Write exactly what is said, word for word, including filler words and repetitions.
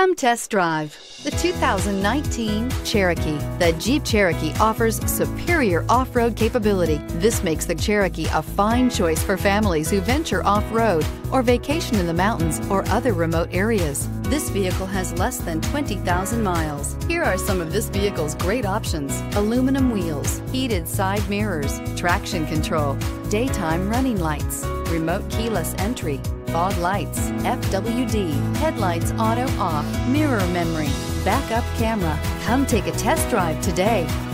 Come test drive the two thousand nineteen Cherokee. The Jeep Cherokee offers superior off-road capability. This makes the Cherokee a fine choice for families who venture off-road or vacation in the mountains or other remote areas. This vehicle has less than twenty thousand miles. Here are some of this vehicle's great options: aluminum wheels, heated side mirrors, traction control, daytime running lights, remote keyless entry, fog lights, F W D, headlights auto off, mirror memory, backup camera. Come take a test drive today.